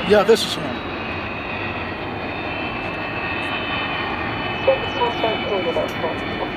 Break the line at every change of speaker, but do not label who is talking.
Yeah, this is him.
Suspect over that front.